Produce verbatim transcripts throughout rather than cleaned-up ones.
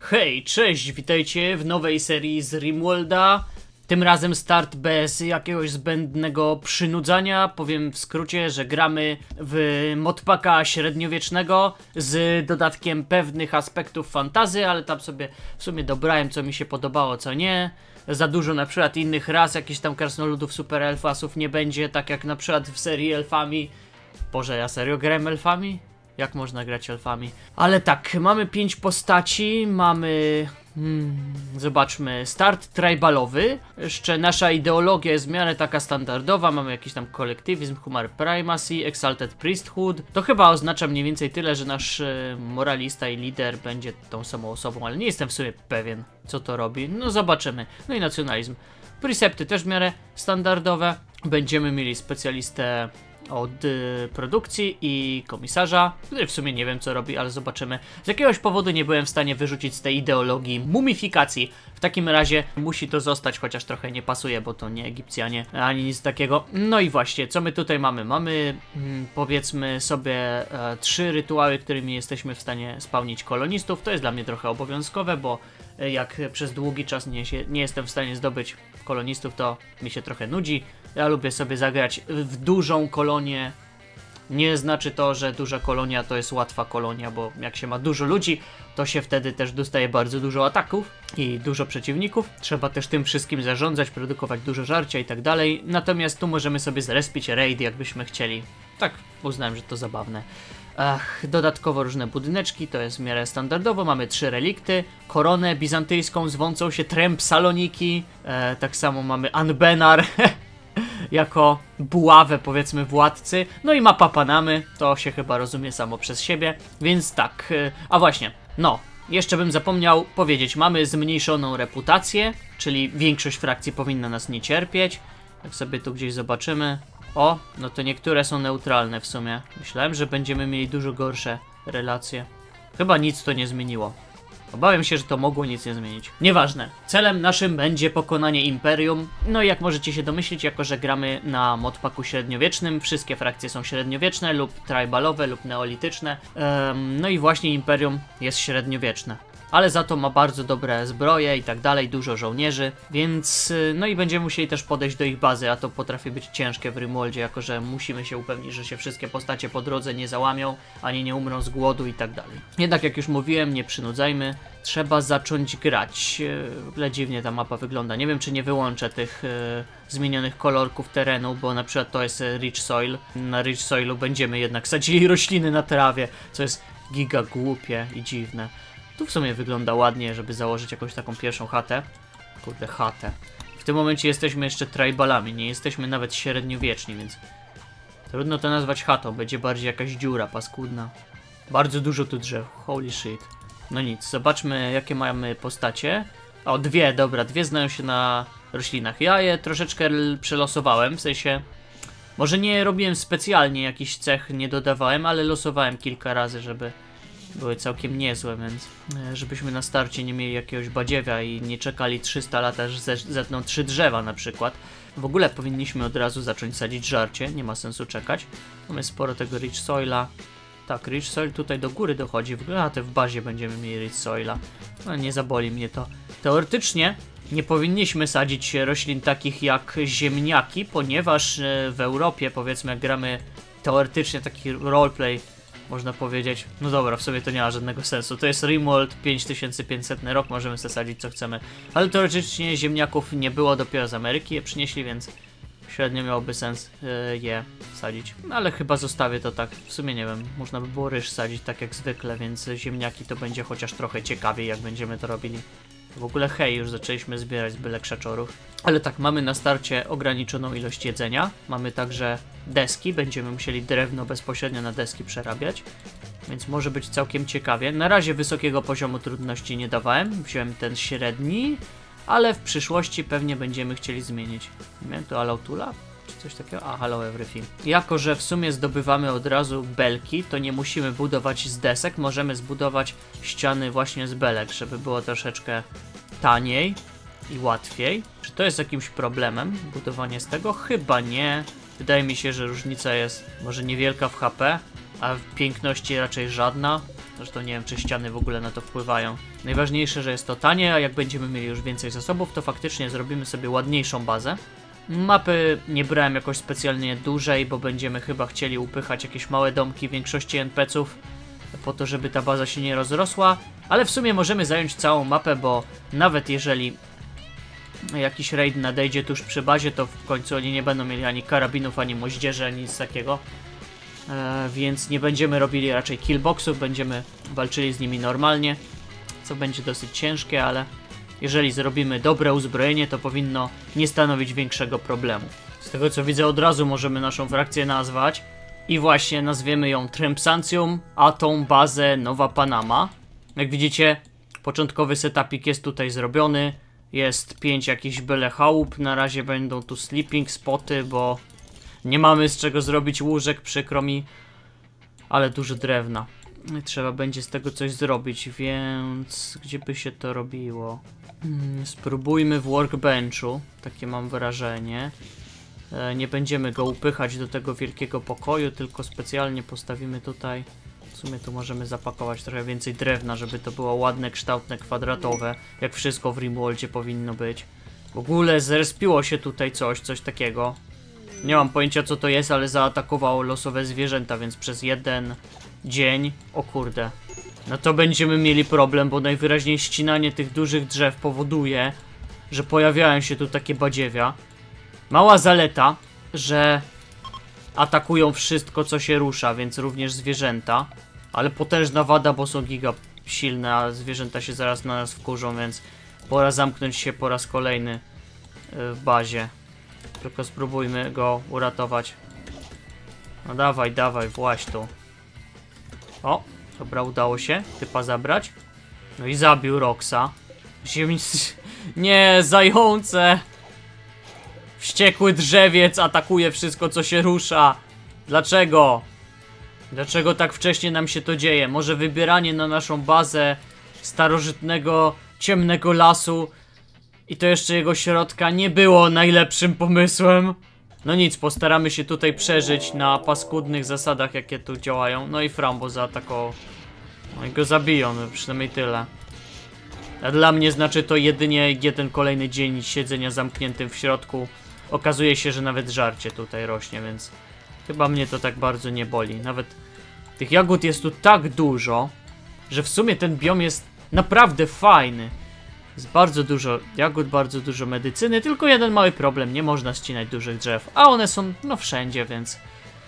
Hej, cześć, witajcie w nowej serii z Rimworlda. Tym razem start bez jakiegoś zbędnego przynudzania. Powiem w skrócie, że gramy w modpacka średniowiecznego z dodatkiem pewnych aspektów fantazy, ale tam sobie w sumie dobrałem, co mi się podobało, co nie. Za dużo na przykład innych ras, jakichś tam krasnoludów, super elfasów nie będzie, tak jak na przykład w serii elfami. Boże, ja serio grałem elfami? Jak można grać elfami? Ale tak, mamy pięć postaci, mamy... Hmm, zobaczmy, start tribalowy. Jeszcze nasza ideologia jest w miarę taka standardowa, mamy jakiś tam kolektywizm, humor primacy, exalted priesthood. To chyba oznacza mniej więcej tyle, że nasz e, moralista i lider będzie tą samą osobą, ale nie jestem w sumie pewien, co to robi. No zobaczymy. No i nacjonalizm. Precepty też w miarę standardowe. Będziemy mieli specjalistę od y, produkcji i komisarza, który w sumie nie wiem co robi, ale zobaczymy. Z jakiegoś powodu nie byłem w stanie wyrzucić z tej ideologii mumifikacji. W takim razie musi to zostać, chociaż trochę nie pasuje, bo to nie Egipcjanie, ani nic takiego. No i właśnie, co my tutaj mamy? Mamy mm, powiedzmy sobie e, trzy rytuały, którymi jesteśmy w stanie spełnić kolonistów. To jest dla mnie trochę obowiązkowe, bo e, jak przez długi czas nie, się, nie jestem w stanie zdobyć kolonistów, to mi się trochę nudzi. Ja lubię sobie zagrać w dużą kolonię. Nie znaczy to, że duża kolonia to jest łatwa kolonia, bo jak się ma dużo ludzi, to się wtedy też dostaje bardzo dużo ataków i dużo przeciwników. Trzeba też tym wszystkim zarządzać, produkować dużo żarcia i tak dalej. Natomiast tu możemy sobie zrespić raid, jakbyśmy chcieli. Tak, uznałem, że to zabawne. Ach, dodatkowo różne budyneczki, to jest w miarę standardowo. Mamy trzy relikty, koronę bizantyjską zwącą się Tremp Saloniki, e, tak samo mamy Anbenar jako buławę, powiedzmy, władcy. No i mapa Panamy, to się chyba rozumie samo przez siebie, więc tak. A właśnie, no, jeszcze bym zapomniał powiedzieć, mamy zmniejszoną reputację, czyli większość frakcji powinna nas nie cierpieć. Jak sobie tu gdzieś zobaczymy, o, no to niektóre są neutralne w sumie. Myślałem, że będziemy mieli dużo gorsze relacje. Chyba nic to nie zmieniło. Obawiam się, że to mogło nic nie zmienić. Nieważne. Celem naszym będzie pokonanie Imperium. No i jak możecie się domyślić, jako że gramy na modpacku średniowiecznym, wszystkie frakcje są średniowieczne lub tribalowe lub neolityczne. Um, no i właśnie Imperium jest średniowieczne. Ale za to ma bardzo dobre zbroje i tak dalej, dużo żołnierzy, więc no i będziemy musieli też podejść do ich bazy, a to potrafi być ciężkie w Rimworldzie, jako że musimy się upewnić, że się wszystkie postacie po drodze nie załamią, ani nie umrą z głodu i tak dalej. Jednak jak już mówiłem, nie przynudzajmy, trzeba zacząć grać. W ogóle dziwnie ta mapa wygląda, nie wiem czy nie wyłączę tych e, zmienionych kolorków terenu, bo na przykład to jest Rich Soil, na Rich Soilu będziemy jednak sadzili rośliny na trawie, co jest giga głupie i dziwne. Tu w sumie wygląda ładnie, żeby założyć jakąś taką pierwszą chatę. Kurde, chatę. W tym momencie jesteśmy jeszcze tribalami, nie jesteśmy nawet średniowieczni, więc trudno to nazwać chatą, będzie bardziej jakaś dziura paskudna. Bardzo dużo tu drzew, holy shit. No nic, zobaczmy jakie mamy postacie. O, dwie, dobra, dwie znają się na roślinach. Ja je troszeczkę przelosowałem, w sensie... Może nie robiłem specjalnie jakichś cech, nie dodawałem, ale losowałem kilka razy, żeby... były całkiem niezłe, więc żebyśmy na starcie nie mieli jakiegoś badziewia i nie czekali trzysta lat, aż zetną trzy drzewa na przykład. W ogóle powinniśmy od razu zacząć sadzić żarcie, nie ma sensu czekać. Mamy sporo tego Rich Soila. Tak, Rich Soil tutaj do góry dochodzi, w ogóle a te w bazie będziemy mieli Rich Soila. No nie zaboli mnie to. Teoretycznie nie powinniśmy sadzić roślin takich jak ziemniaki, ponieważ w Europie, powiedzmy, jak gramy teoretycznie taki roleplay, można powiedzieć, no dobra, w sobie to nie ma żadnego sensu. To jest Rimworld, pięć tysięcy pięćset rok, możemy sobie sadzić co chcemy. Ale teoretycznie ziemniaków nie było, dopiero z Ameryki je przynieśli, więc średnio miałoby sens yy, je sadzić. No, ale chyba zostawię to tak, w sumie nie wiem, można by było ryż sadzić tak jak zwykle, więc ziemniaki to będzie chociaż trochę ciekawiej, jak będziemy to robili. W ogóle hej, już zaczęliśmy zbierać z byle krzaczorów. Ale tak, mamy na starcie ograniczoną ilość jedzenia. Mamy także deski, będziemy musieli drewno bezpośrednio na deski przerabiać. Więc może być całkiem ciekawie. Na razie wysokiego poziomu trudności nie dawałem. Wziąłem ten średni, ale w przyszłości pewnie będziemy chcieli zmienić. Miałem tu Allow Tula? Czy coś takiego? A, hello everything. Jako że w sumie zdobywamy od razu belki, to nie musimy budować z desek. Możemy zbudować ściany właśnie z belek, żeby było troszeczkę taniej i łatwiej. Czy to jest jakimś problemem, budowanie z tego? Chyba nie. Wydaje mi się, że różnica jest może niewielka w H P, a w piękności raczej żadna. Zresztą nie wiem, czy ściany w ogóle na to wpływają. Najważniejsze, że jest to tanie, a jak będziemy mieli już więcej zasobów, to faktycznie zrobimy sobie ładniejszą bazę. Mapy nie brałem jakoś specjalnie dużej, bo będziemy chyba chcieli upychać jakieś małe domki większości en pe ce ów, po to, żeby ta baza się nie rozrosła. Ale w sumie możemy zająć całą mapę, bo nawet jeżeli jakiś raid nadejdzie tuż przy bazie, to w końcu oni nie będą mieli ani karabinów, ani moździerzy, ani nic takiego. E, więc nie będziemy robili raczej killboxów, będziemy walczyli z nimi normalnie, co będzie dosyć ciężkie, ale jeżeli zrobimy dobre uzbrojenie, to powinno nie stanowić większego problemu. Z tego co widzę, od razu możemy naszą frakcję nazwać i właśnie nazwiemy ją Trempsancjum, a tą bazę Nowa Panama. Jak widzicie, początkowy setupik jest tutaj zrobiony. Jest pięć jakichś byle chałup. Na razie będą tu sleeping spoty, bo nie mamy z czego zrobić łóżek, przykro mi. Ale dużo drewna. Trzeba będzie z tego coś zrobić, więc gdzie by się to robiło? Hmm, spróbujmy w workbenchu. Takie mam wrażenie. E, nie będziemy go upychać do tego wielkiego pokoju, tylko specjalnie postawimy tutaj. W sumie tu możemy zapakować trochę więcej drewna, żeby to było ładne, kształtne, kwadratowe. Jak wszystko w Rimworldzie powinno być. W ogóle zrespiło się tutaj coś, coś takiego. Nie mam pojęcia co to jest, ale zaatakowało losowe zwierzęta, więc przez jeden dzień... O kurde. No to będziemy mieli problem, bo najwyraźniej ścinanie tych dużych drzew powoduje, że pojawiają się tu takie badziewia. Mała zaleta, że atakują wszystko co się rusza, więc również zwierzęta. Ale potężna wada, bo są giga silne, a zwierzęta się zaraz na nas wkurzą, więc pora zamknąć się po raz kolejny w bazie. Tylko spróbujmy go uratować. No dawaj, dawaj, właź tu. O, dobra, udało się typa zabrać. No i zabił Roxa. Nie, zające! Wściekły drzewiec atakuje wszystko co się rusza. Dlaczego? Dlaczego tak wcześnie nam się to dzieje? Może wybieranie na naszą bazę starożytnego, ciemnego lasu i to jeszcze jego środka nie było najlepszym pomysłem. No nic, postaramy się tutaj przeżyć na paskudnych zasadach, jakie tu działają. No i Frambo zaatakował. No i go zabiją, no przynajmniej tyle. A dla mnie znaczy to jedynie jeden kolejny dzień siedzenia zamkniętym w środku. Okazuje się, że nawet żarcie tutaj rośnie, więc chyba mnie to tak bardzo nie boli. Nawet tych jagód jest tu tak dużo, że w sumie ten biom jest naprawdę fajny. Jest bardzo dużo jagód, bardzo dużo medycyny, tylko jeden mały problem, nie można ścinać dużych drzew, a one są no wszędzie, więc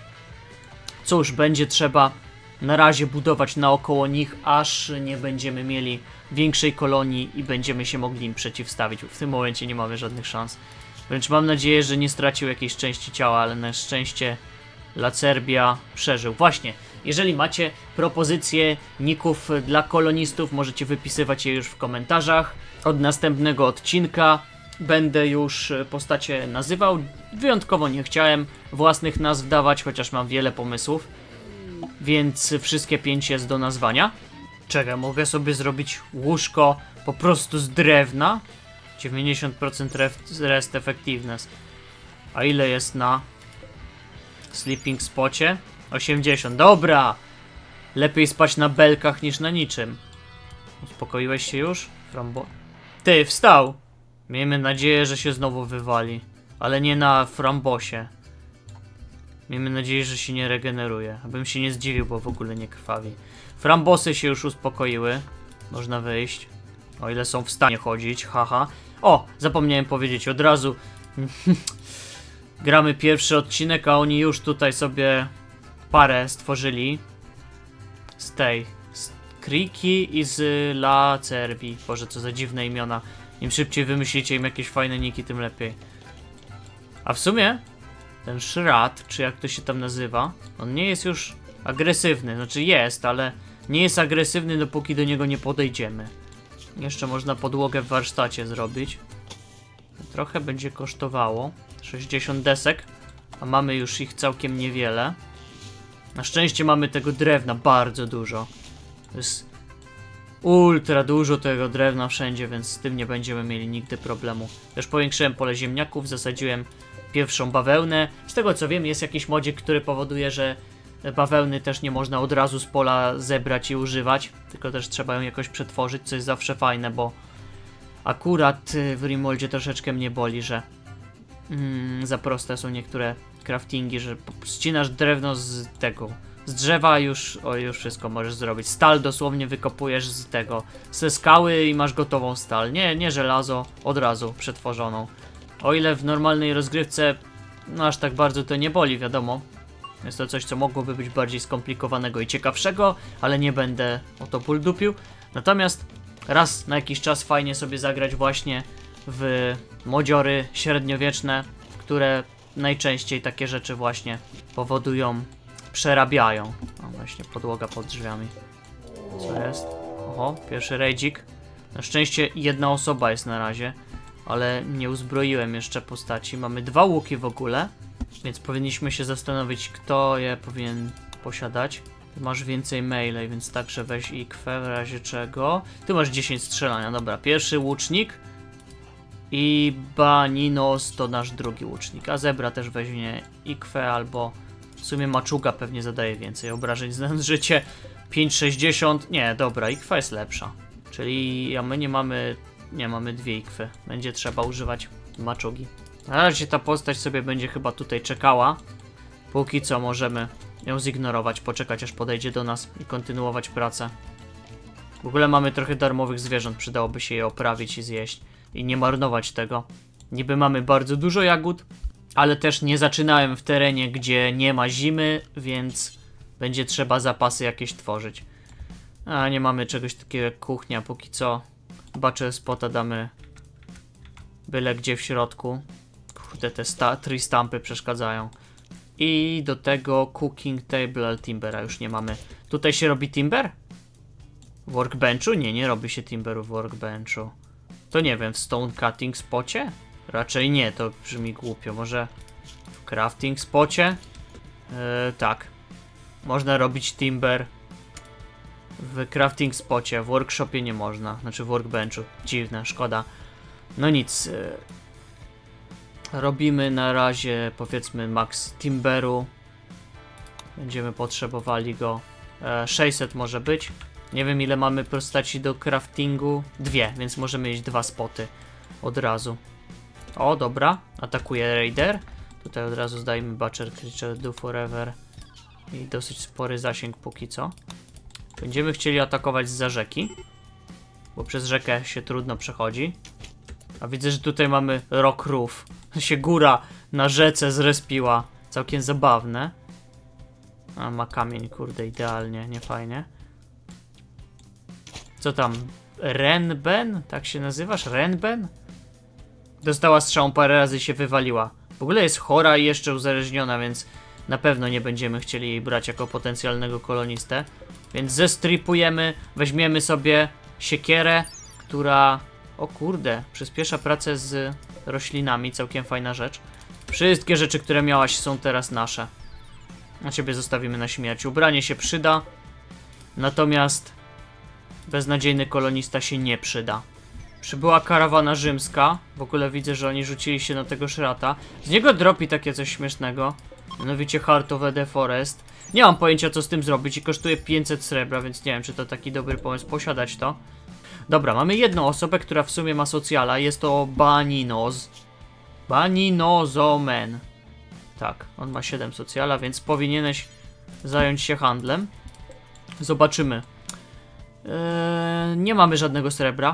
cóż, będzie trzeba na razie budować naokoło nich, aż nie będziemy mieli większej kolonii i będziemy się mogli im przeciwstawić. W tym momencie nie mamy żadnych szans. Wręcz mam nadzieję, że nie stracił jakiejś części ciała, ale na szczęście Lacerbia przeżył. Właśnie, jeżeli macie propozycje ników dla kolonistów, możecie wypisywać je już w komentarzach. Od następnego odcinka będę już postacie nazywał. Wyjątkowo nie chciałem własnych nazw dawać, chociaż mam wiele pomysłów. Więc wszystkie pięć jest do nazwania. Czekaj, mogę sobie zrobić łóżko po prostu z drewna? dziewięćdziesiąt procent rest effectiveness. A ile jest na sleeping spocie? osiemdziesiąt. Dobra! Lepiej spać na belkach niż na niczym. Uspokoiłeś się już? Frambo... Ty, wstał! Miejmy nadzieję, że się znowu wywali. Ale nie na frambosie. Miejmy nadzieję, że się nie regeneruje. Abym się nie zdziwił, bo w ogóle nie krwawi. Frambosy się już uspokoiły. Można wyjść. O ile są w stanie chodzić, haha. O, zapomniałem powiedzieć od razu. Gramy pierwszy odcinek, a oni już tutaj sobie parę stworzyli. Z tej. Z Kriki i z Lacerbi. Boże, co za dziwne imiona. Im szybciej wymyślicie im jakieś fajne niki, tym lepiej. A w sumie ten Shrat, czy jak to się tam nazywa, on nie jest już agresywny. Znaczy jest, ale nie jest agresywny, dopóki do niego nie podejdziemy. Jeszcze można podłogę w warsztacie zrobić. Trochę będzie kosztowało. sześćdziesiąt desek. A mamy już ich całkiem niewiele. Na szczęście mamy tego drewna bardzo dużo. To jest ultra dużo tego drewna wszędzie, więc z tym nie będziemy mieli nigdy problemu. Też powiększyłem pole ziemniaków, zasadziłem pierwszą bawełnę. Z tego co wiem, jest jakiś modzik, który powoduje, że Bawełny też nie można od razu z pola zebrać i używać, tylko też trzeba ją jakoś przetworzyć, co jest zawsze fajne, bo akurat w Rimoldzie troszeczkę mnie boli, że mm, za proste są niektóre craftingi, że ścinasz drewno z tego, z drzewa już, o, już wszystko możesz zrobić. Stal dosłownie wykopujesz z tego, ze skały i masz gotową stal. Nie, nie żelazo, od razu przetworzoną. O ile w normalnej rozgrywce, no aż tak bardzo to nie boli, wiadomo. Jest to coś, co mogłoby być bardziej skomplikowanego i ciekawszego, ale nie będę o to puldupił. Natomiast raz na jakiś czas fajnie sobie zagrać właśnie w modziory średniowieczne, które najczęściej takie rzeczy właśnie powodują, przerabiają. No właśnie, podłoga pod drzwiami. Co jest? Oho, pierwszy rajdzik. Na szczęście jedna osoba jest na razie, ale nie uzbroiłem jeszcze postaci. Mamy dwa łuki w ogóle, więc powinniśmy się zastanowić, kto je powinien posiadać. Ty masz więcej melee, więc także weź ikwę w razie czego. Ty masz dziesięć strzelania, dobra. Pierwszy łucznik i Baninos to nasz drugi łucznik, a Zebra też weźmie ikwę albo w sumie maczuga pewnie zadaje więcej obrażeń, znając życie. pięć sześćdziesiąt, nie, dobra, ikwa jest lepsza. Czyli a my nie mamy, nie mamy dwie ikwy, będzie trzeba używać maczugi. Na razie ta postać sobie będzie chyba tutaj czekała. Póki co możemy ją zignorować, poczekać aż podejdzie do nas i kontynuować pracę. W ogóle mamy trochę darmowych zwierząt, przydałoby się je oprawić i zjeść. I nie marnować tego. Niby mamy bardzo dużo jagód, ale też nie zaczynałem w terenie, gdzie nie ma zimy, więc będzie trzeba zapasy jakieś tworzyć. A nie mamy czegoś takiego jak kuchnia, póki co. Butcher spota damy byle gdzie w środku. Kurde, te tree stampy przeszkadzają. I do tego cooking table, ale timbera już nie mamy. Tutaj się robi timber? W workbenchu? Nie, nie robi się timberu w workbenchu. To nie wiem, w stone cutting spocie? Raczej nie, to brzmi głupio. Może w crafting spocie? Yy, tak. Można robić timber w crafting spocie, w workshopie nie można. Znaczy w workbenchu. Dziwne, szkoda. No nic. Yy. Robimy na razie, powiedzmy, max timberu. Będziemy potrzebowali go. E, sześćset może być. Nie wiem, ile mamy postaci do craftingu. Dwie, więc możemy mieć dwa spoty od razu. O, dobra. Atakuje Raider. Tutaj od razu zdajemy Butcher Creature Do Forever. I dosyć spory zasięg póki co. Będziemy chcieli atakować zza rzeki, bo przez rzekę się trudno przechodzi. A widzę, że tutaj mamy Rock Roof. Się góra na rzece zrespiła. Całkiem zabawne. A ma kamień, kurde, idealnie, nie fajnie. Co tam? Renben? Tak się nazywasz? Renben? Dostała strzałą parę razy i się wywaliła. W ogóle jest chora i jeszcze uzależniona, więc na pewno nie będziemy chcieli jej brać jako potencjalnego kolonistę. Więc zestripujemy, weźmiemy sobie siekierę, która... O kurde, przyspiesza pracę z roślinami, całkiem fajna rzecz. Wszystkie rzeczy, które miałaś, są teraz nasze. A ciebie zostawimy na śmierć. Ubranie się przyda, natomiast beznadziejny kolonista się nie przyda. Przybyła karawana rzymska. W ogóle widzę, że oni rzucili się na tego szrata. Z niego dropi takie coś śmiesznego. Mianowicie Heart of the Forest. Nie mam pojęcia, co z tym zrobić i kosztuje pięćset srebra, więc nie wiem, czy to taki dobry pomysł posiadać to. Dobra, mamy jedną osobę, która w sumie ma socjala. Jest to Baninos. Baninozomen. Tak, on ma siedem socjala, więc powinieneś zająć się handlem. Zobaczymy. Eee, nie mamy żadnego srebra,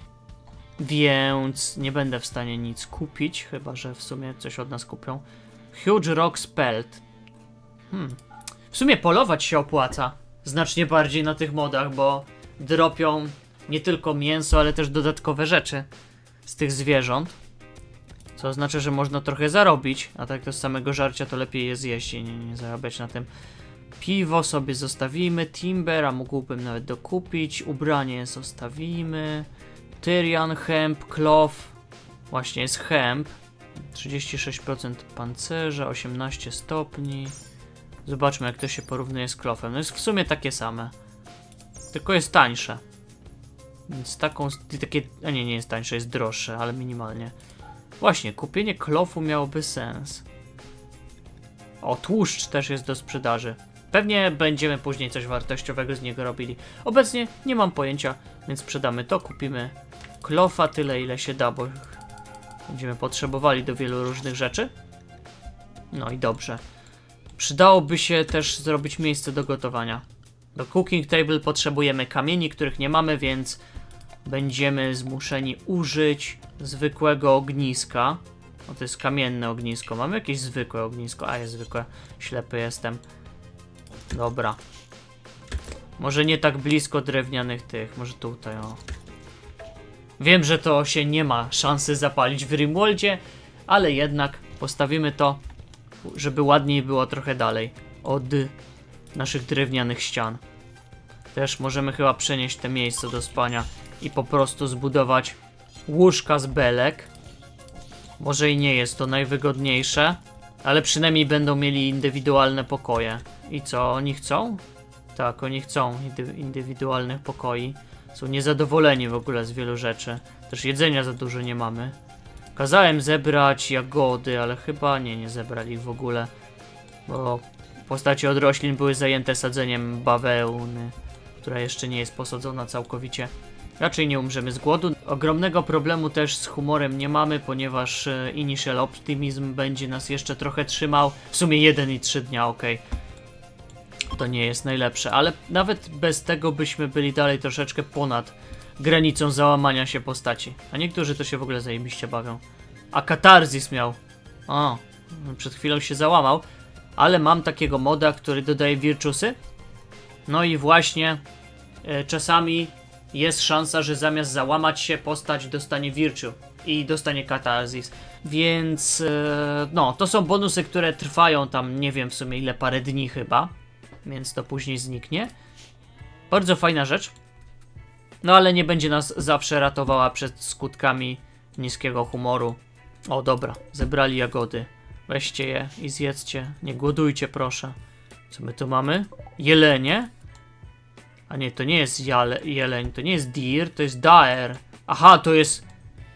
więc nie będę w stanie nic kupić, chyba że w sumie coś od nas kupią. Huge Rock Spelt. Hmm. W sumie polować się opłaca znacznie bardziej na tych modach, bo dropią nie tylko mięso, ale też dodatkowe rzeczy z tych zwierząt. Co oznacza, że można trochę zarobić, a tak to z samego żarcia to lepiej je zjeść i nie, nie zarabiać na tym. Piwo sobie zostawimy, Timbera mógłbym nawet dokupić, ubranie zostawimy, Tyrian, hemp, cloth, właśnie jest hemp, trzydzieści sześć procent pancerza, osiemnaście stopni. Zobaczmy, jak to się porównuje z clothem. No jest w sumie takie same, tylko jest tańsze. Więc taką, takie, a nie, nie jest tańsze, jest droższe, ale minimalnie. Właśnie, kupienie klofu miałoby sens. O, tłuszcz też jest do sprzedaży. Pewnie będziemy później coś wartościowego z niego robili. Obecnie nie mam pojęcia, więc sprzedamy to, kupimy klofa tyle ile się da, bo będziemy potrzebowali do wielu różnych rzeczy. No i dobrze. Przydałoby się też zrobić miejsce do gotowania. Do cooking table potrzebujemy kamieni, których nie mamy, więc będziemy zmuszeni użyć zwykłego ogniska. O, to jest kamienne ognisko. Mamy jakieś zwykłe ognisko? A, jest zwykłe. Ślepy jestem. Dobra. Może nie tak blisko drewnianych tych. Może tutaj, o. Wiem, że to się nie ma szansy zapalić w Rimworldzie, ale jednak postawimy to, żeby ładniej było trochę dalej od naszych drewnianych ścian. Też możemy chyba przenieść te miejsce do spania i po prostu zbudować łóżka z belek. Może i nie jest to najwygodniejsze, ale przynajmniej będą mieli indywidualne pokoje. I co, oni chcą? Tak, oni chcą indywidualnych pokoi. Są niezadowoleni w ogóle z wielu rzeczy. Też jedzenia za dużo nie mamy. Kazałem zebrać jagody, ale chyba nie, nie zebrali ich w ogóle. Bo postacie od roślin były zajęte sadzeniem bawełny, która jeszcze nie jest posadzona całkowicie. Raczej nie umrzemy z głodu. Ogromnego problemu też z humorem nie mamy, ponieważ Initial Optimism będzie nas jeszcze trochę trzymał. W sumie jeden i trzy dnia, ok. To nie jest najlepsze, ale nawet bez tego byśmy byli dalej troszeczkę ponad granicą załamania się postaci. A niektórzy to się w ogóle zajebiście bawią. A katarzis miał. O, przed chwilą się załamał. Ale mam takiego moda, który dodaje wirtusy. No i właśnie e, czasami jest szansa, że zamiast załamać się, postać dostanie virtue i dostanie katarzis. Więc e, no, to są bonusy, które trwają tam, nie wiem w sumie ile, parę dni chyba. Więc to później zniknie. Bardzo fajna rzecz. No ale nie będzie nas zawsze ratowała przed skutkami niskiego humoru. O dobra, zebrali jagody. Weźcie je i zjedzcie. Nie głodujcie proszę. Co my tu mamy? Jelenie? A nie, to nie jest jale, jeleń, to nie jest deer, to jest daer. Aha, to jest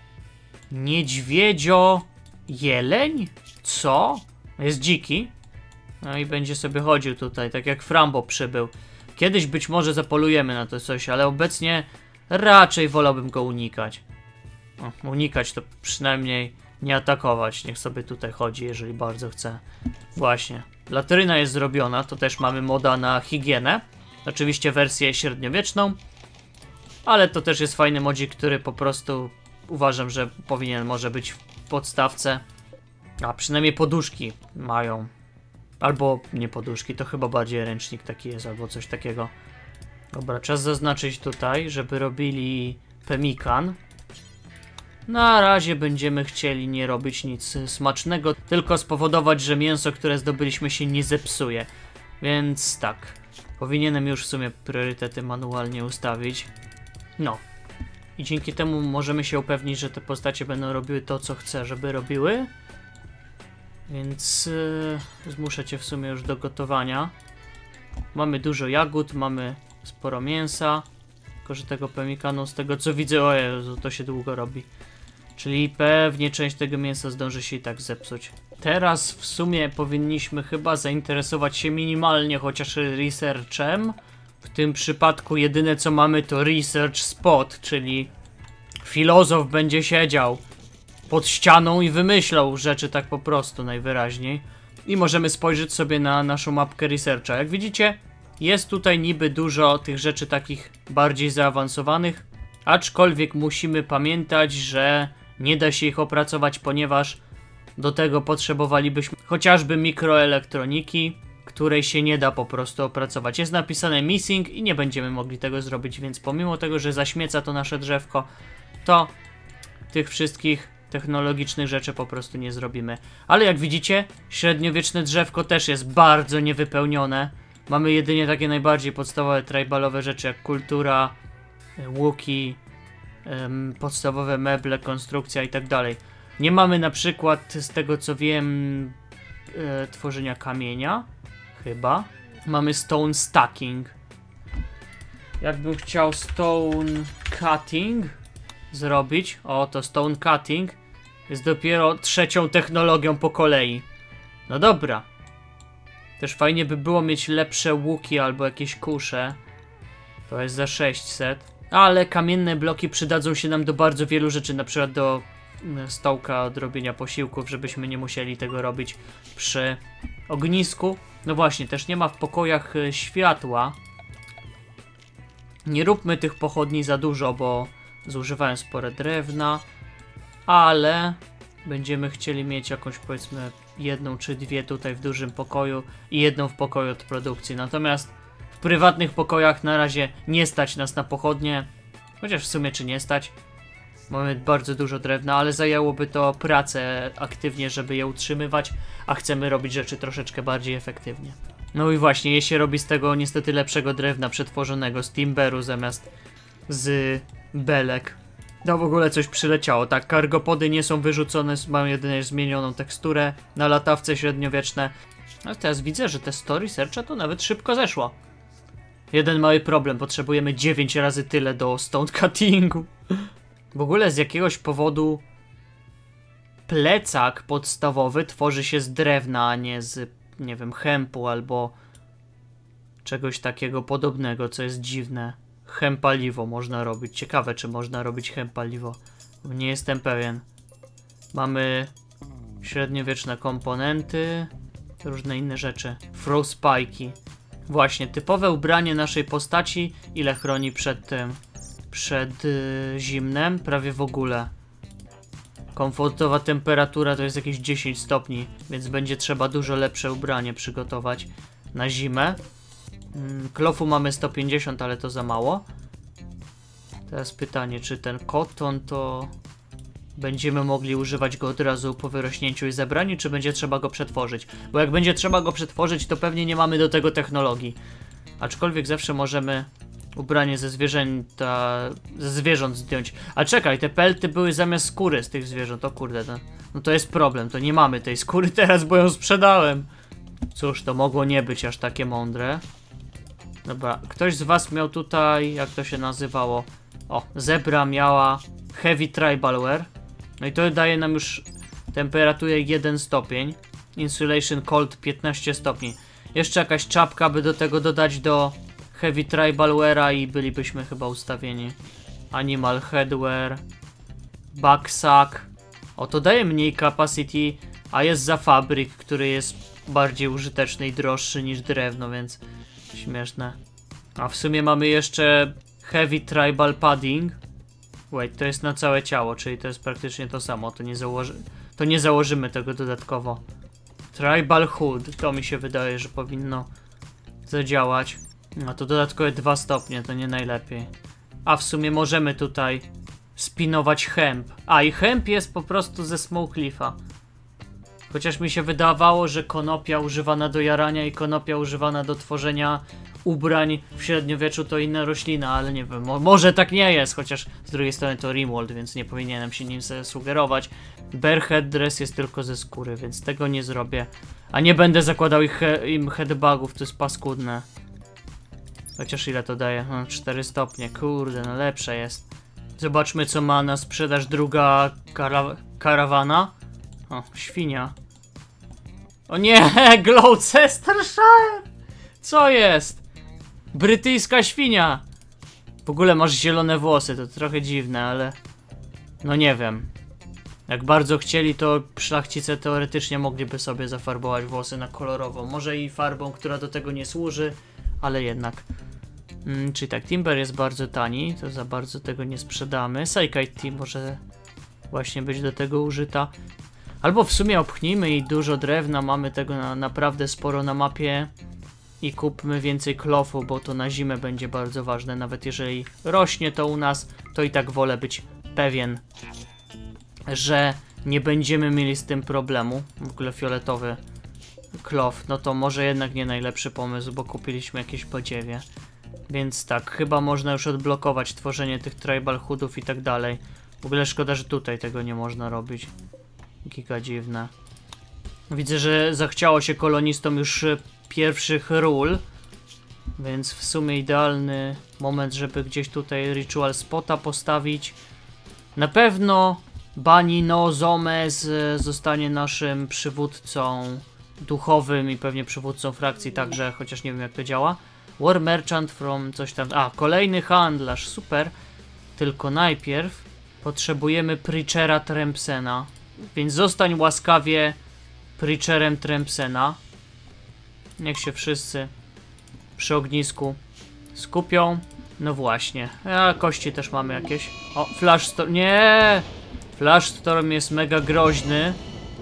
niedźwiedzio jeleń? Co? Jest dziki. No i będzie sobie chodził tutaj, tak jak Frambo przybył. Kiedyś być może zapolujemy na to coś, ale obecnie raczej wolałbym go unikać. O, unikać to przynajmniej nie atakować. Niech sobie tutaj chodzi, jeżeli bardzo chce. Właśnie. Latryna jest zrobiona, to też mamy moda na higienę. Oczywiście wersję średniowieczną. Ale to też jest fajny modzik, który po prostu uważam, że powinien może być w podstawce. A przynajmniej poduszki mają. Albo nie poduszki, to chyba bardziej ręcznik taki jest, albo coś takiego. Dobra, czas zaznaczyć tutaj, żeby robili pemikan. Na razie będziemy chcieli nie robić nic smacznego, tylko spowodować, że mięso, które zdobyliśmy, się nie zepsuje. Więc tak, powinienem już w sumie priorytety manualnie ustawić. No. I dzięki temu możemy się upewnić, że te postacie będą robiły to, co chcę, żeby robiły. Więc yy, zmuszę cię w sumie już do gotowania. Mamy dużo jagód, mamy sporo mięsa. Tylko że tego pemikanu, z tego co widzę, o Jezu, to się długo robi. Czyli pewnie część tego mięsa zdąży się i tak zepsuć. Teraz w sumie powinniśmy chyba zainteresować się minimalnie chociaż researchem. W tym przypadku jedyne co mamy to research spot, czyli filozof będzie siedział pod ścianą i wymyślał rzeczy tak po prostu najwyraźniej. I możemy spojrzeć sobie na naszą mapkę researcha. Jak widzicie, jest tutaj niby dużo tych rzeczy takich bardziej zaawansowanych, aczkolwiek musimy pamiętać, że nie da się ich opracować, ponieważ do tego potrzebowalibyśmy chociażby mikroelektroniki, której się nie da po prostu opracować. Jest napisane missing i nie będziemy mogli tego zrobić, więc pomimo tego, że zaśmieca to nasze drzewko, to tych wszystkich technologicznych rzeczy po prostu nie zrobimy. Ale jak widzicie, średniowieczne drzewko też jest bardzo niewypełnione. Mamy jedynie takie najbardziej podstawowe tribalowe rzeczy jak kultura, łuki, um, podstawowe meble, konstrukcja i tak dalej. Nie mamy na przykład, z tego co wiem, e, tworzenia kamienia. Chyba. Mamy stone stacking. Jakbym chciał stone cutting zrobić, o to stone cutting jest dopiero trzecią technologią po kolei. No dobra. Też fajnie by było mieć lepsze łuki albo jakieś kusze. To jest za sześćset. Ale kamienne bloki przydadzą się nam do bardzo wielu rzeczy, na przykład do stołka od robienia posiłków, żebyśmy nie musieli tego robić przy ognisku. No właśnie, też nie ma w pokojach światła. Nie róbmy tych pochodni za dużo, bo zużywają spore drewna, ale będziemy chcieli mieć jakąś, powiedzmy, jedną czy dwie tutaj w dużym pokoju i jedną w pokoju od produkcji. Natomiast w prywatnych pokojach na razie nie stać nas na pochodnie, chociaż w sumie czy nie stać. Mamy bardzo dużo drewna, ale zajęłoby to pracę aktywnie, żeby je utrzymywać, a chcemy robić rzeczy troszeczkę bardziej efektywnie. No i właśnie, je się robi z tego niestety lepszego drewna przetworzonego, z timberu zamiast z belek. No w ogóle coś przyleciało, tak, kargopody nie są wyrzucone, mają jedynie zmienioną teksturę na latawce średniowieczne. Ale teraz widzę, że te story searcha to nawet szybko zeszło. Jeden mały problem, potrzebujemy dziewięć razy tyle do stone cuttingu. W ogóle z jakiegoś powodu plecak podstawowy tworzy się z drewna, a nie z, nie wiem, hempu albo czegoś takiego podobnego, co jest dziwne. Hempaliwo można robić. Ciekawe, czy można robić hempaliwo. Nie jestem pewien. Mamy średniowieczne komponenty, różne inne rzeczy. Frostpike'i. Właśnie, typowe ubranie naszej postaci. Ile chroni przed tym? Przed yy, zimnem? Prawie w ogóle. Komfortowa temperatura to jest jakieś dziesięć stopni, więc będzie trzeba dużo lepsze ubranie przygotować na zimę. Yy, klofu mamy sto pięćdziesiąt, ale to za mało. Teraz pytanie, czy ten koton to będziemy mogli używać go od razu po wyrośnięciu i zebraniu, czy będzie trzeba go przetworzyć? Bo jak będzie trzeba go przetworzyć, to pewnie nie mamy do tego technologii. Aczkolwiek zawsze możemy ubranie ze zwierzęta, ze zwierząt zdjąć. A czekaj, te pelty były zamiast skóry z tych zwierząt. O kurde, no, no to jest problem, to nie mamy tej skóry teraz, bo ją sprzedałem. Cóż, to mogło nie być aż takie mądre. Dobra, ktoś z was miał tutaj, jak to się nazywało? O, zebra miała heavy tribal wear. No i to daje nam już temperaturę jeden stopień. Insulation cold piętnaście stopni. Jeszcze jakaś czapka, by do tego dodać do heavy tribal weara i bylibyśmy chyba ustawieni. Animal headwear. Backsack. O, to daje mniej capacity, a jest za fabryk, który jest bardziej użyteczny i droższy niż drewno, więc śmieszne. A w sumie mamy jeszcze heavy tribal padding. Wait, to jest na całe ciało, czyli to jest praktycznie to samo. To nie, założy... to nie założymy tego dodatkowo. Tribal hood. To mi się wydaje, że powinno zadziałać. A to dodatkowe dwa stopnie, to nie najlepiej. A w sumie możemy tutaj spinować hemp. A i hemp jest po prostu ze Smoke Cliffa. Chociaż mi się wydawało, że konopia używana do jarania i konopia używana do tworzenia ubrań w średniowieczu to inna roślina, ale nie wiem, mo może tak nie jest, chociaż z drugiej strony to Rimworld, więc nie powinienem się nim sugerować. Bear headdress jest tylko ze skóry, więc tego nie zrobię. A nie będę zakładał ich he im headbagów, to jest paskudne. Chociaż ile to daje? No, cztery stopnie, kurde, no lepsze jest. Zobaczmy, co ma na sprzedaż druga kara karawana. O, świnia. O nie, Gloucestershire! Co jest? Brytyjska świnia! W ogóle masz zielone włosy, to trochę dziwne, ale... No nie wiem. Jak bardzo chcieli, to szlachcice teoretycznie mogliby sobie zafarbować włosy na kolorowo. Może i farbą, która do tego nie służy, ale jednak. Hmm, czyli tak, timber jest bardzo tani, to za bardzo tego nie sprzedamy. Psychite może właśnie być do tego użyta. Albo w sumie obchnijmy i dużo drewna, mamy tego na, naprawdę sporo na mapie. I kupmy więcej klofu, bo to na zimę będzie bardzo ważne. Nawet jeżeli rośnie to u nas, to i tak wolę być pewien, że nie będziemy mieli z tym problemu. W ogóle fioletowy klof, no to może jednak nie najlepszy pomysł, bo kupiliśmy jakieś podziewie. Więc tak, chyba można już odblokować tworzenie tych tribal hoodów i tak dalej. W ogóle szkoda, że tutaj tego nie można robić. Giga dziwne. Widzę, że zachciało się kolonistom już pierwszych ról, więc w sumie idealny moment, żeby gdzieś tutaj ritual spota postawić. Na pewno Bani no Zomez zostanie naszym przywódcą duchowym i pewnie przywódcą frakcji także, chociaż nie wiem jak to działa. War Merchant from coś tam... A, kolejny handlarz, super. Tylko najpierw potrzebujemy Preachera Trempsena. Więc zostań łaskawie Preacherem Trempsena. Niech się wszyscy przy ognisku skupią. No właśnie. A kości też mamy jakieś. O, Flash Storm. Nie! Flash Storm jest mega groźny.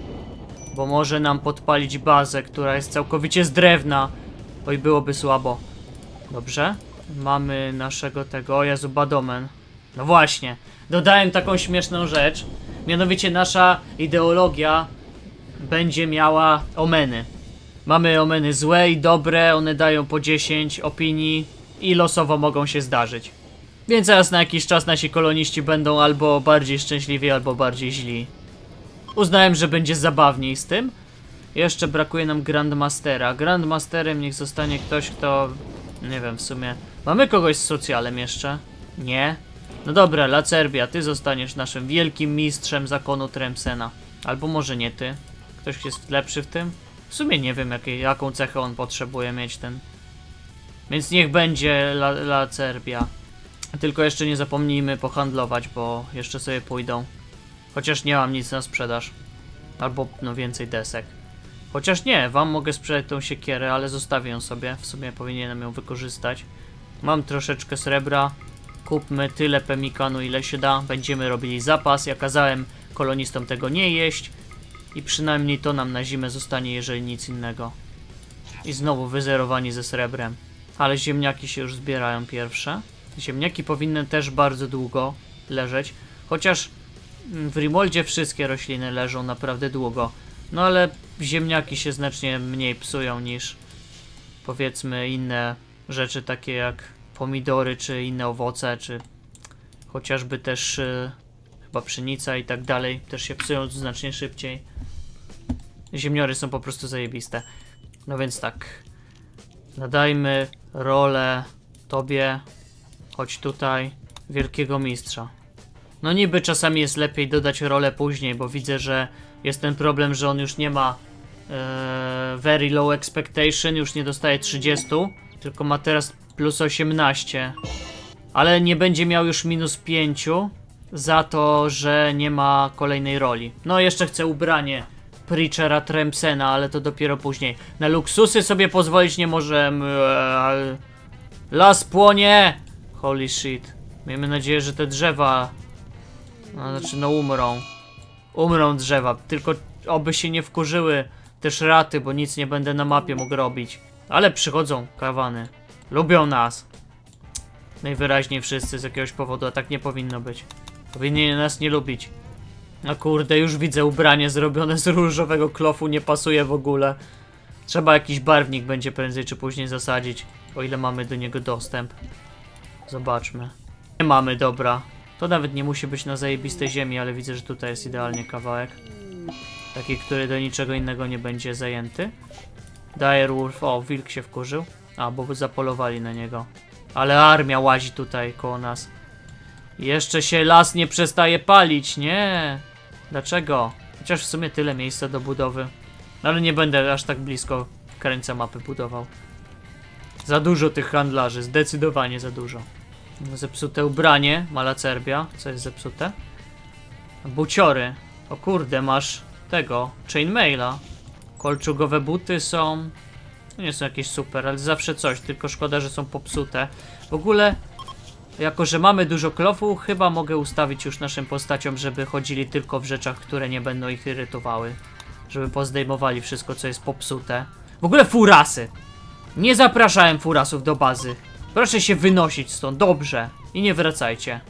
Bo może nam podpalić bazę, która jest całkowicie z drewna. Oj, byłoby słabo. Dobrze. Mamy naszego tego. O Jezu, Badomen. No właśnie. Dodałem taką śmieszną rzecz. Mianowicie nasza ideologia będzie miała omeny. Mamy omeny złe i dobre. One dają po dziesięć opinii i losowo mogą się zdarzyć. Więc teraz na jakiś czas nasi koloniści będą albo bardziej szczęśliwi, albo bardziej źli. Uznałem, że będzie zabawniej z tym. Jeszcze brakuje nam Grandmastera. Grandmasterem niech zostanie ktoś, kto... Nie wiem, w sumie... Mamy kogoś z socjalem jeszcze? Nie? No dobra, Lacerbia, ty zostaniesz naszym wielkim mistrzem zakonu Trempsena. Albo może nie ty. Ktoś jest lepszy w tym? W sumie nie wiem, jakiej, jaką cechę on potrzebuje mieć ten. Więc niech będzie La Lacerbia. Tylko jeszcze nie zapomnijmy pohandlować, bo jeszcze sobie pójdą. Chociaż nie mam nic na sprzedaż. Albo no więcej desek. Chociaż nie, wam mogę sprzedać tą siekierę, ale zostawię ją sobie. W sumie powinienem ją wykorzystać. Mam troszeczkę srebra. Kupmy tyle pemikanu, ile się da. Będziemy robili zapas. Ja kazałem kolonistom tego nie jeść. I przynajmniej to nam na zimę zostanie, jeżeli nic innego. I znowu wyzerowani ze srebrem. Ale ziemniaki się już zbierają pierwsze. Ziemniaki powinny też bardzo długo leżeć. Chociaż w Rimoldzie wszystkie rośliny leżą naprawdę długo. No ale ziemniaki się znacznie mniej psują niż powiedzmy inne rzeczy takie jak pomidory czy inne owoce, czy chociażby też yy, chyba pszenica i tak dalej. Też się psują znacznie szybciej. Ziemniory są po prostu zajebiste. No więc tak. Nadajmy rolę tobie. Chodź tutaj. Wielkiego mistrza. No niby czasami jest lepiej dodać rolę później, bo widzę, że jest ten problem, że on już nie ma e, very low expectation, już nie dostaje trzydzieści, tylko ma teraz plus osiemnaście. Ale nie będzie miał już minus pięć za to, że nie ma kolejnej roli. No jeszcze chcę ubranie Preachera Trempsena, ale to dopiero później. Na luksusy sobie pozwolić nie możemy. Las płonie! Holy shit. Miejmy nadzieję, że te drzewa... No, znaczy no umrą. Umrą drzewa, tylko oby się nie wkurzyły te szraty, bo nic nie będę na mapie mógł robić. Ale przychodzą karawany. Lubią nas. Najwyraźniej wszyscy z jakiegoś powodu, a tak nie powinno być. Powinni nas nie lubić. A kurde, już widzę ubranie zrobione z różowego klofu, nie pasuje w ogóle. Trzeba jakiś barwnik będzie prędzej czy później zasadzić, o ile mamy do niego dostęp. Zobaczmy. Nie mamy, dobra. To nawet nie musi być na zajebistej ziemi, ale widzę, że tutaj jest idealnie kawałek. Taki, który do niczego innego nie będzie zajęty. Direwolf, o, wilk się wkurzył. A, bo by zapolowali na niego. Ale armia łazi tutaj koło nas. Jeszcze się las nie przestaje palić, nie? Dlaczego? Chociaż w sumie tyle miejsca do budowy. Ale nie będę aż tak blisko krańca mapy budował. Za dużo tych handlarzy, zdecydowanie za dużo. Zepsute ubranie, ma Lacerbia. Co jest zepsute? Buciory. O kurde, masz tego, chainmaila. Kolczugowe buty są... Nie są jakieś super, ale zawsze coś, tylko szkoda, że są popsute. W ogóle, jako że mamy dużo klofu, chyba mogę ustawić już naszym postaciom, żeby chodzili tylko w rzeczach, które nie będą ich irytowały. Żeby pozdejmowali wszystko, co jest popsute. W ogóle furasy! Nie zapraszałem furasów do bazy. Proszę się wynosić stąd, dobrze. I nie wracajcie.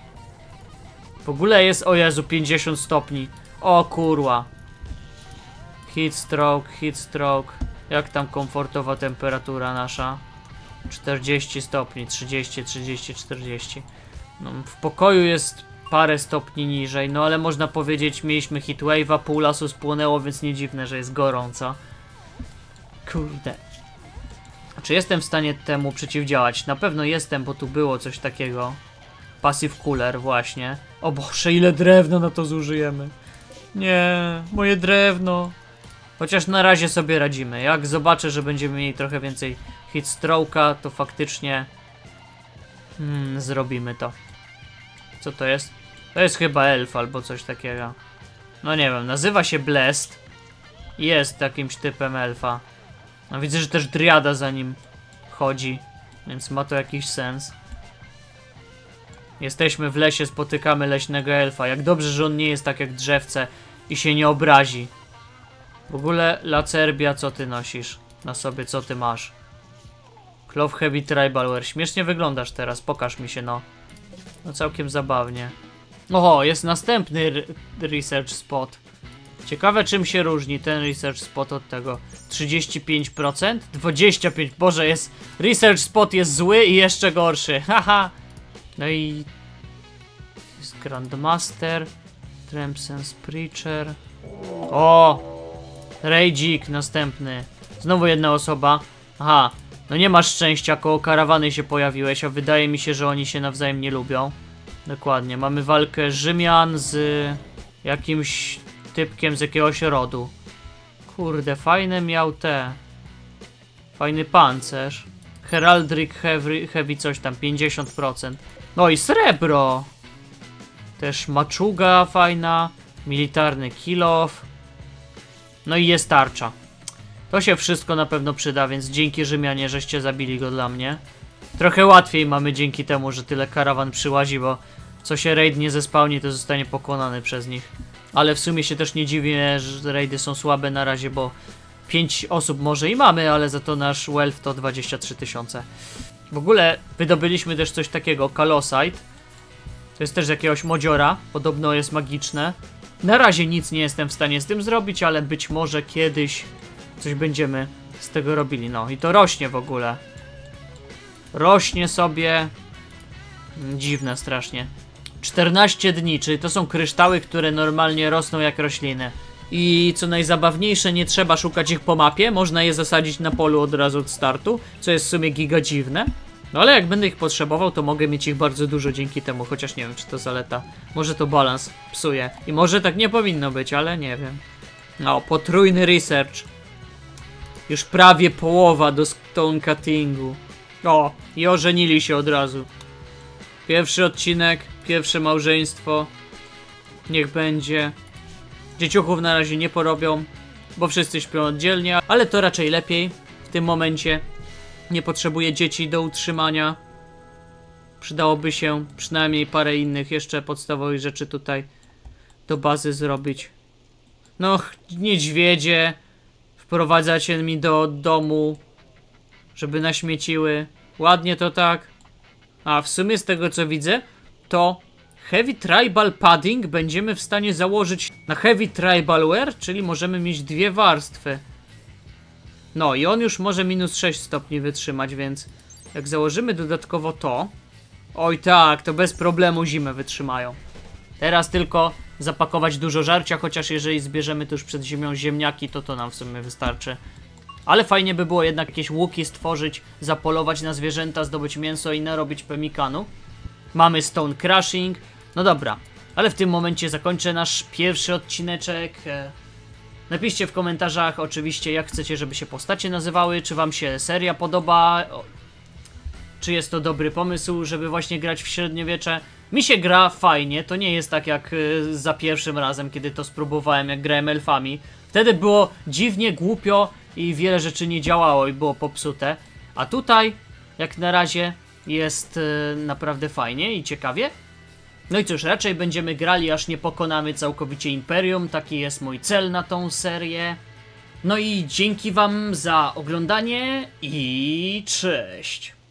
W ogóle jest, o Jezu, pięćdziesiąt stopni. O kurwa. Heat stroke, heat stroke. Jak tam komfortowa temperatura nasza? czterdzieści stopni, trzydzieści, trzydzieści, czterdzieści. No, w pokoju jest parę stopni niżej, no ale można powiedzieć, mieliśmy heatwave'a, pół lasu spłonęło, więc nie dziwne, że jest gorąco. Kurde. Czy jestem w stanie temu przeciwdziałać? Na pewno jestem, bo tu było coś takiego. Passive cooler właśnie. O Boże, ile drewna na to zużyjemy. Nie, moje drewno. Chociaż na razie sobie radzimy. Jak zobaczę, że będziemy mieli trochę więcej hit stroke'a, to faktycznie hmm, zrobimy to. Co to jest? To jest chyba elf albo coś takiego. No nie wiem, nazywa się Blessed. Jest jakimś typem elfa. No widzę, że też Driada za nim chodzi, więc ma to jakiś sens. Jesteśmy w lesie, spotykamy leśnego elfa. Jak dobrze, że on nie jest tak jak drzewce i się nie obrazi. W ogóle, Lacerbia, co ty nosisz na sobie, co ty masz? Cloth Heavy Tribalware. Śmiesznie wyglądasz teraz, pokaż mi się, no. No całkiem zabawnie. Oho, jest następny research spot. Ciekawe, czym się różni ten research spot od tego. trzydzieści pięć procent? dwadzieścia pięć procent. Boże, jest... Research spot jest zły i jeszcze gorszy. Haha. No i... Jest Grandmaster. Tremsens Preacher. O! Rajdzik następny. Znowu jedna osoba. Aha. No nie masz szczęścia, koło karawany się pojawiłeś, a wydaje mi się, że oni się nawzajem nie lubią. Dokładnie. Mamy walkę Rzymian z jakimś typkiem z jakiegoś rodu. Kurde, fajne miał te. Fajny pancerz. Heraldric Heavy, heavy coś tam, pięćdziesiąt procent. No i srebro. Też maczuga fajna. Militarny kill-off. No i jest tarcza. To się wszystko na pewno przyda, więc dzięki Rzymianie, żeście zabili go dla mnie. Trochę łatwiej mamy dzięki temu, że tyle karawan przyłazi, bo co się raid nie zespałni, to zostanie pokonany przez nich. Ale w sumie się też nie dziwię, że raidy są słabe na razie, bo pięć osób może i mamy, ale za to nasz wealth to dwadzieścia trzy tysiące. W ogóle wydobyliśmy też coś takiego, Kalosite. To jest też z jakiegoś modziora, podobno jest magiczne. Na razie nic nie jestem w stanie z tym zrobić, ale być może kiedyś coś będziemy z tego robili. No i to rośnie w ogóle. Rośnie sobie. Dziwne strasznie. czternaście dni, czyli to są kryształy, które normalnie rosną jak rośliny. I co najzabawniejsze, nie trzeba szukać ich po mapie, można je zasadzić na polu od razu od startu, co jest w sumie giga dziwne. No ale jak będę ich potrzebował, to mogę mieć ich bardzo dużo dzięki temu, chociaż nie wiem, czy to zaleta. Może to balans psuje. I może tak nie powinno być, ale nie wiem. No, potrójny research. Już prawie połowa do stone cuttingu. O, i ożenili się od razu. Pierwszy odcinek, pierwsze małżeństwo. Niech będzie. Dzieciuchów na razie nie porobią, bo wszyscy śpią oddzielnie, ale to raczej lepiej w tym momencie. Nie potrzebuję dzieci do utrzymania. Przydałoby się przynajmniej parę innych jeszcze podstawowych rzeczy tutaj do bazy zrobić. No, niedźwiedzie. Wprowadzacie mi do domu, żeby naśmieciły. Ładnie to tak. A w sumie z tego co widzę, to Heavy Tribal Padding będziemy w stanie założyć na Heavy Tribal Wear, czyli możemy mieć dwie warstwy. No i on już może minus sześć stopni wytrzymać, więc jak założymy dodatkowo to... Oj tak, to bez problemu zimę wytrzymają. Teraz tylko zapakować dużo żarcia, chociaż jeżeli zbierzemy to już przed zimią ziemniaki, to to nam w sumie wystarczy. Ale fajnie by było jednak jakieś łuki stworzyć, zapolować na zwierzęta, zdobyć mięso i narobić pemikanu. Mamy Stone Crushing. No dobra, ale w tym momencie zakończę nasz pierwszy odcineczek. Napiszcie w komentarzach oczywiście, jak chcecie, żeby się postacie nazywały, czy wam się seria podoba, czy jest to dobry pomysł, żeby właśnie grać w średniowiecze. Mi się gra fajnie, to nie jest tak jak za pierwszym razem, kiedy to spróbowałem, jak grałem elfami. Wtedy było dziwnie, głupio i wiele rzeczy nie działało i było popsute. A tutaj, jak na razie, jest naprawdę fajnie i ciekawie. No i cóż, raczej będziemy grali, aż nie pokonamy całkowicie Imperium. Taki jest mój cel na tą serię. No i dzięki wam za oglądanie i cześć!